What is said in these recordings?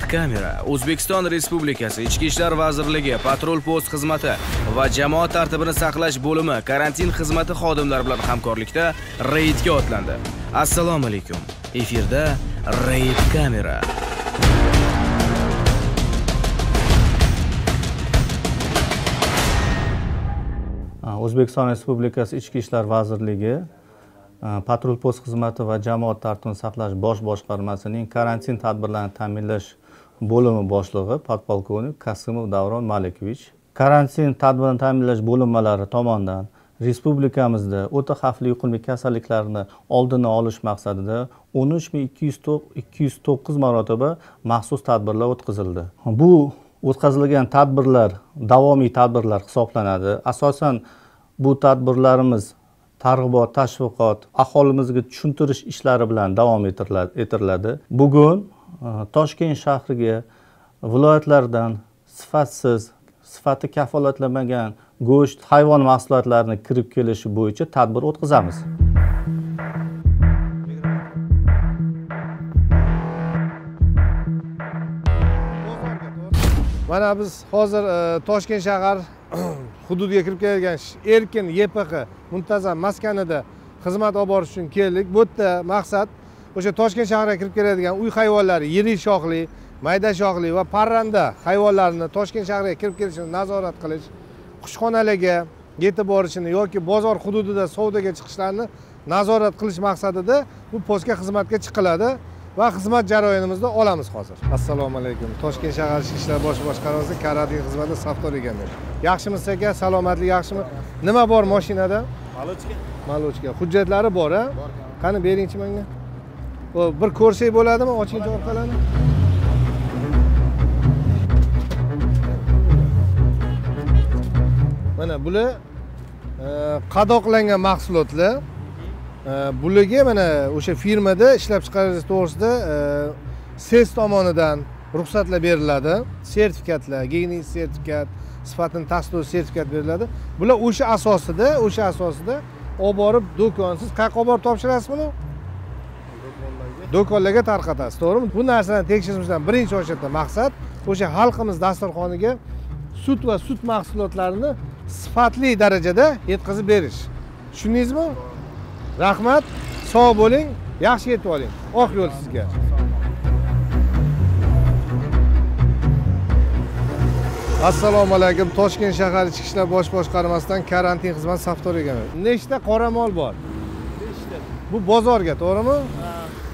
kamera O'zbekiston Respublikasi Ichki ishlar vazirligi patrul post xizmati va jamoat tartibini saqlash bo'limi karantin xizmati xodimlari bilan hamkorlikda reydga otlandi. Assalomu alaykum. Efirda Reyd kamera. O'zbekiston Respublikasi Ichki ishlar vazirligi patrul post xizmati va jamoat tartibini saqlash bosh boshqarmasining karantin tadbirlarini ta'minlash bo'limi boshlig'i podpolkovnik Kasimov Davron Malikovich karantin tadbirini ta'minlash bo'linmalari tomonidan respublikamizda o'ta xavfli yuqumli kasalliklarni oldini olish maqsadida 13209 marotaba maxsus tadbirlar o'tkazildi. Bu o'tkazilgan tadbirlar davomiy tadbirlar hisoblanadi. Asosan bu tadbirlarimiz targ'ibot, tashviqot, aholimizga tushuntirish ishlari bilan davom ettiriladi. Bugun Toshkent shahriga viloyatlardan sifati kafolatlanmagan go'sht, hayvon mahsulotlarini kirib kelishi bo'yicha tadbir o'tkazamiz. Mana biz hozir Toshkent shahar hududiga kirib kelgan erkin YPX muntazam maskanida xizmat olib borish uchun keldik. Bu yerda maqsad o'sha Toshkent shahriga kirib keladigan uy hayvonlari, yirik shoxli, mayda shoxli va parranda hayvonlarni Toshkent shahriga kirib kelishini nazorat qilish, qushxonalarga yetib borishini yoki bozor hududida savdoga chiqishlarini nazorat qilish maqsadida bu postga xizmatga chiqiladi va xizmat jarayonimizda olamiz hozir. Assalomu alaykum. Toshkent shahar ichki ishlar bosh boshqarmasi karantin xizmati Saftor ekanman. Yaxshimisiz aka? Salomatlik yaxshimi? Nima bor mashinada? Malochka. Malochka. Hujjatlari bor, ha? Qani beringchi menga. O bir ko'rsak bo'ladimi? Ochingchi orqalarni. Mana bular qadoqlangan mahsulotlar. Bularga mana o'sha firmada ishlab chiqarish to'g'risida SES tomonidan ruxsatlar beriladi. Sertifikatlar, gigiyenik sertifikat, sifatini tasdiqlovchi sertifikat beriladi. Bular o'sha asosida olib borib do'konsiz qayerga olib borib topshirasiz buni? Do'konlarga tarqatasiz, to'g'rimi? Bu narsalarni tekshirishdan birinchi o'sha maqsad o'sha xalqimiz dasturxoniga sut va sut mahsulotlarini sifatli darajada yetkazib berish. Tushundingizmi? Rahmat, sog' bo'ling, yaxshi yetib oling. Oq yo'l sizga. Assalomu alaykum. Toshkent shahar ichki ishlar bosh boshqarmasidan karantin xizmati Saftor ekanman. Nechta qoramol bor? 5 ta. Bu bozorga, to'g'rimi? Ha.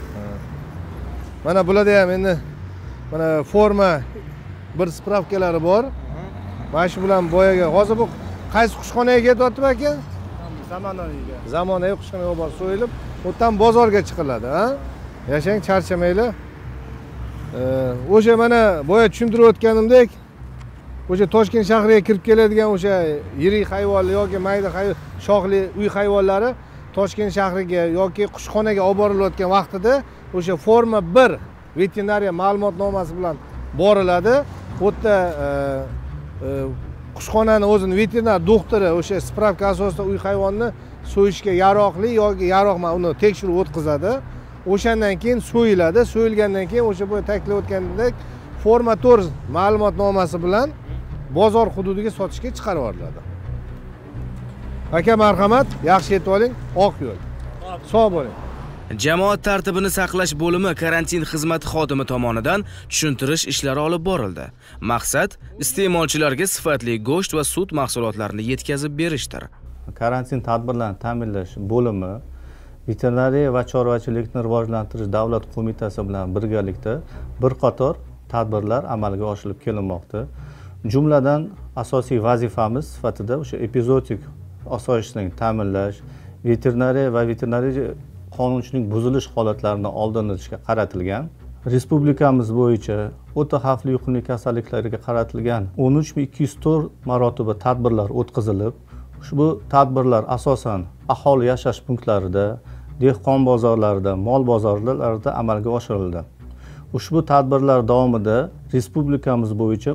Mana bularda ham endi mana forma bir spravkalari bor. Mana shu bilan boyaga. Hozir bu qaysi qushxonaga ketyapti aka? Zamonaviy qushxonaga borib so'yilib, o'tdan bozorga chiqiladi, ha? Yashang, charchamanglar. O'sha mana boya tushuntirib o'tganimdek, o'sha Toshkent shahriga kirib keladigan o'sha yirik hayvonlar yoki mayda shoxli uy hayvonlari Toshkent shahriga yoki qushxonaga olib borilayotgan vaqtida o'sha forma 1 veterinariya ma'lumotnomasi bilan boriladi. Bu yerda qushxonani o'zini veterinar doktori o'sha spravka asosida uy hayvonni so'yishga yaroqli yoki yaroqmas uni tekshiruv o'tkazadi. O'shandan keyin so'yiladi. So'yilgandan keyin o'sha bu ta'kidlab o'tganidek forma 4 ma'lumotnomasi bilan bozor hududiga sotishga chiqarib yuboriladi. Aka marhamat, yaxshi yetib oling, oq yo'l. Sog' bo'ling. Jamoat tartibini saqlash bo'limi karantin xizmati xodimi tomonidan tushuntirish ishlari olib borildi. Maqsad iste'molchilarga sifatli go'sht va sut mahsulotlarini yetkazib berishdir. Karantin tadbirlarini ta'minlash bo'limi veterinariya va chorvachilikni rivojlantirish davlat qo'mitasi bilan birgalikda bir qator tadbirlar amalga oshirilib kelinmoqda. Jumladan asosiy vazifamiz sifatida o'sha epizodik osoyishtalikni ta'minlash, veterinariya va veterinariya qonunchilik buzilish holatlarini oldini olishga qaratilgan. Respublikamiz bo'yicha o'ta xavfli yuqumli kasalliklarga qaratilgan 13204 marotaba tadbirlar o'tkazilib, ushbu tadbirlar asosan aholi yashash punktlarida, dehqon bozorlarida, mol bozorlarida amalga oshirildi. Ushbu tadbirlar davomida respublikamiz bo'yicha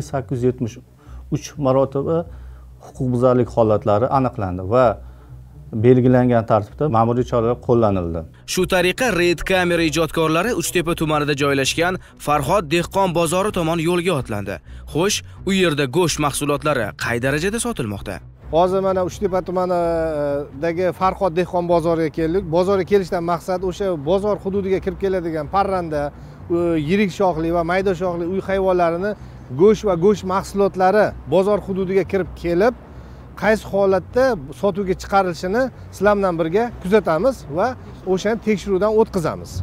12873 marotaba huquqbuzarlik holatlari aniqlandi va belgilangan tartibda ma'muriy choralar qo'llanildi. Shu tariqa reyd kamera ijodkorlari Uchtepa tumanida joylashgan Farhod dehqon bozori tomon yo'lga otlandi. Xo'sh, u yerda go'sht mahsulotlari qay darajada sotilmoqda? Hozir mana Uchtepa tumanidagi Farhod dehqon bozoriga keldik. Bozorga kelishdan maqsad o'sha bozor hududiga kirib keladigan parranda, yirik shoxli va mayda shoxli uy hayvonlarini go'sht va go'sht mahsulotlari bozor hududiga kirib kelib, qaysi holatda sotuvga chiqarilishini sizlar bilan birga kuzatamiz va o'shani tekshiruvdan o'tkazamiz.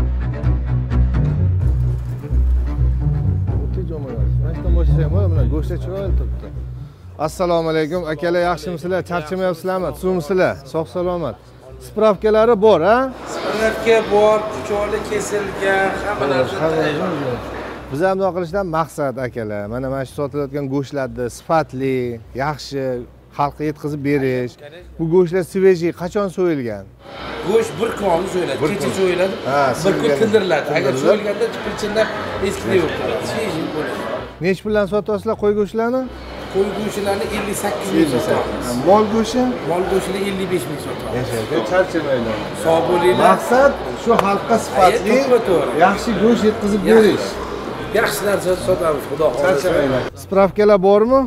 Assalomu alaykum akalar, yaxshimisizlar? Charchamayapsizlarmi? Suvmisizlar? Sog' salomat. Spravkalari bor, ha? Spravka bor, ucholi kesilgan, hamma narsa. Biz ham nima qilishdan maqsad akalar. Mana shu sotilayotgan go'shtlarni sifatli, yaxshi xalqqa yetkazib berish. Bu go'shtlar svejiy qachon so'yilgan? Go'sht bir kuni so'yiladi, kecha so'yiladi, bir kun tindiriladi. Agar so'yilganda chipilchinlar eskida yo'q bo'ladi, svejiy bo'ladi. Nech puldan sotyapsizlar qo'y go'shtlarini? Qo'y go'shtlarini 58 ming sotamiz. Mol go'shti? Mol go'shtini 55 ming sotamiz. Yashaydi, charchamaylar. Sog' bo'linglar. Maqsad shu xalqqa sifatli, yaxshi go'sht yetkazib berish. Yaxshi narsa sotamiz, xudo xohlasa. Charchamaylar. Spravkalar bormi?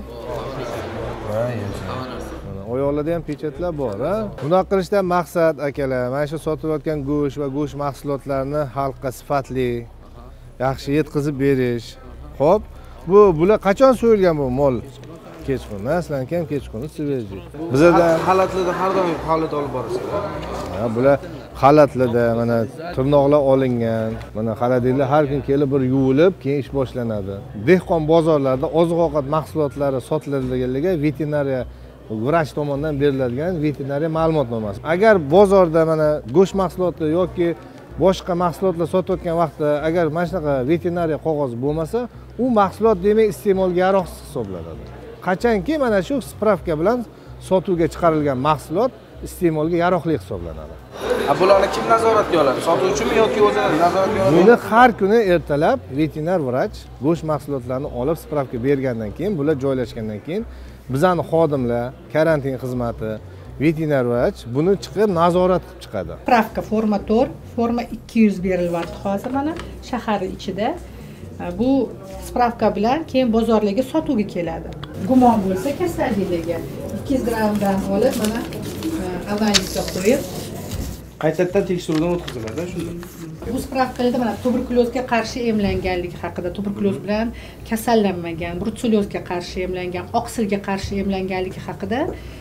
Oyoqlarda ham pechatlar bor, ha? Bunaqa qilishdan maqsad akalar, mana shu sotilayotgan go'sht va go'sht mahsulotlarini xalqqa sifatli, yaxshi yetkazib berish. Xo'p, bular qachon so'yilgan bu mol? Kechqurun, sizlarga ham kechqurun svejiy. Bizda Xalatlarda har doim holat olib borasizlar. Ha, bular xalatlarda mana tirnoqlar olingan. Mana xaladinglar har kun kelib bir yuvilib, keyin ish boshlanadi. Dehqon bozorlarda oziq-ovqat mahsulotlari sotiladiganligi veterinariya vrach tomonidan beriladigan veterinariya ma'lumotnomasi. Agar bozorda mana go'sht mahsuloti yoki boshqa mahsulotlar sotayotgan vaqtda agar mana shunaqa veterinariya qog'ozi bo'lmasa, u mahsulot demak iste'molga yaroqsiz hisoblanadi. Qachonki mana shu spravka bilan sotuvga chiqarilgan mahsulot iste'molga yaroqli hisoblanadi. Bularni kim nazoratga oladi? Sotuvchimi yoki o'zi nazoratga oladi? Buni har kuni ertalab veterinar vrach go'sht mahsulotlarini olib spravka bergandan keyin, bular joylashgandan keyin bizning xodimlar, karantin xizmati, veterinar vrach buni chiqib nazorat qilib chiqadi. Spravka forma 4, forma 200 berilyapti hozir mana shahar ichida. Bu spravka bilan keyin bozorlarga sotuvga keladi. Gumon bo'lsa kasalliklarga 200 grammdan olib mana analizga qo'yib Qaytadan tekshiruvdan o'tkaziladi shunda. bu spravkalarda mana tuberkulozga qarshi emlanganligi haqida, tuberkuloz bilan kasallanmagan, brutsellozga qarshi emlangan, oqsilga qarshi emlanganligi haqida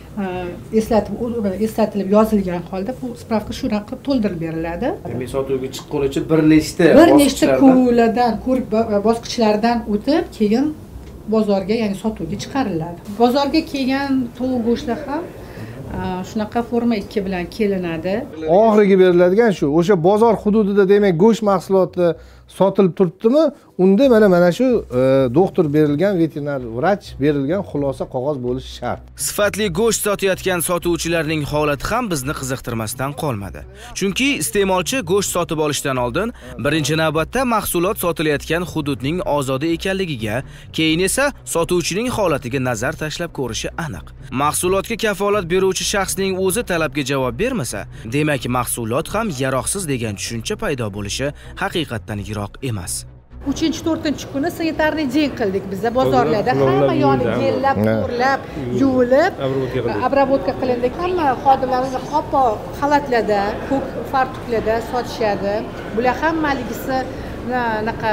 eslatilib yozilgan holda bu spravka shunaqa qilib to'ldirib beriladi. Demak, sotuvga chiqqunicha bir nechta ko'rikdan, ko'rik bosqichlaridan o'tib, keyin bozorga, ya'ni sotuvga chiqariladi. Bozorga kelgan tovuq go'shtlar ham shunaqa forma 2 bilan kelinadi. Oxirgi beriladigan shu. O'sha bozor hududida demak go'sht mahsuloti sotilib turibdimi? Unda mana shu doktor berilgan, veterinar vrach berilgan xulosa qog'oz bo'lishi shart. Sifatli go'sht sotayotgan sotuvchilarning holati ham bizni qiziqtirmasdan qolmadi. Chunki iste'molchi go'sht sotib olishdan oldin birinchi navbatda mahsulot sotilayotgan hududning ozodi ekanligiga, keyin esa sotuvchining holatiga nazar tashlab ko'rishi aniq. Mahsulotga kafolat beruvchi shaxsning o'zi talabga javob bermasa, demak mahsulot ham yaroqsiz degan tushuncha paydo bo'lishi haqiqatdan yiroq emas. 3-4 kuni sanitarniy jang qildik biz bozorlarda, hamma yoni yellab, to'rlab, yuvilib, obработка qilindi. Hamma xodimlarimiz qop-qop xalatlarda, ko'k fartuklarda sotishadi. Bular hammaligisi naqa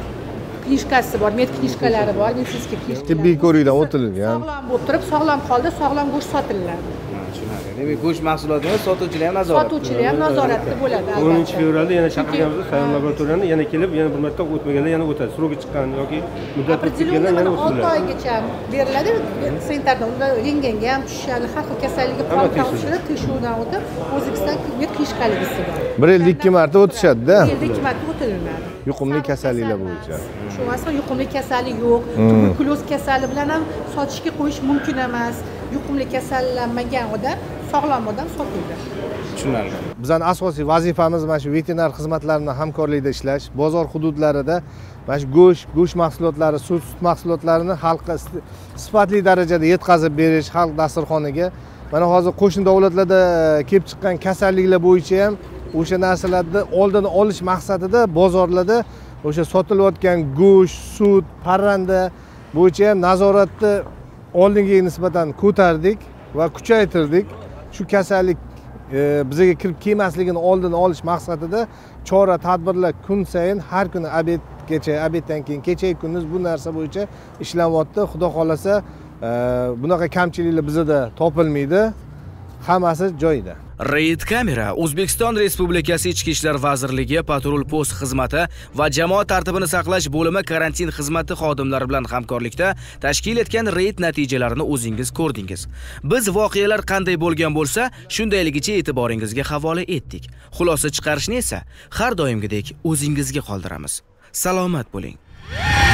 knishkasi bor, med knishkalari bor, meditsinskiy knishkalar. Tibbiy ko'rikdan o'tilgan. Sog'lom bo'lib turib, sog'lom holda sog'lom go'sht sotiladi. Demak, go'sht mahsulotini sotuvchilar ham nazorat. Sotuvchilar ham nazoratda bo'ladi. 10-fevralda yana chaqirganmiz, saylov laboratoriyani yana kelib, yana bir marta o'tmaganda yana o'tadi. Sroki chiqqan yoki muddat o'tganda yana o'tadi. 6 oygacha beriladi. Sanitarda unda rentgenga ham tushadi, har xil kasallikka qolgan tekshiruvdan o'tib, O'zbekiston med knishkaligisi bor. 1 yilda 2 marta o'tishadi-da. 1 yilda 2 marta o'tiladi. Yuqumli kasalliklar bo'yicha. Shu aslo yuqumli kasallik yo'q. Tuberkuloz kasali bilan ham sotishga qo'yish mumkin emas. Yuqumli kasallanmagan odam, sog'lom odam sotuvda. Tushunarli. Bizning asosiy vazifamiz mana shu veterinar xizmatlar bilan hamkorlikda ishlash, bozor hududlarida mana shu go'sht mahsulotlari, sut mahsulotlarini xalqqa sifatli darajada yetkazib berish, xalq dasturxoniga mana hozir qo'shni davlatlarda kelib chiqqan kasalliklar bo'yicha ham o'sha narsalarni oldini olish maqsadida bozorlarda o'sha sotilayotgan go'sht, sut, parranda bo'yicha ham nazoratni oldingiga nisbatan ko'tardik va kuchaytirdik. Shu kasallik bizga kirib kelmasligini oldini olish maqsadida chora tadbirlar kun sayin har kuni obedgacha, obeddan keyin kecha kunduz bu narsa bo'yicha ishlayapti. Xudo xolasa bunaqa kamchiliklar bizda topilmaydi. Hammasi joyida. Reyd kamera O'zbekiston Respublikasi Ichki ishlar vazirligi patrul post xizmati va jamoat tartibini saqlash bo'limi karantin xizmati xodimlari bilan hamkorlikda tashkil etgan reyd natijalarini o'zingiz ko'rdingiz. Biz voqealar qanday bo'lgan bo'lsa, shundayligicha e'tiboringizga havola etdik. Xulosa chiqarishni esa har doimgidek o'zingizga qoldiramiz. Salomat bo'ling.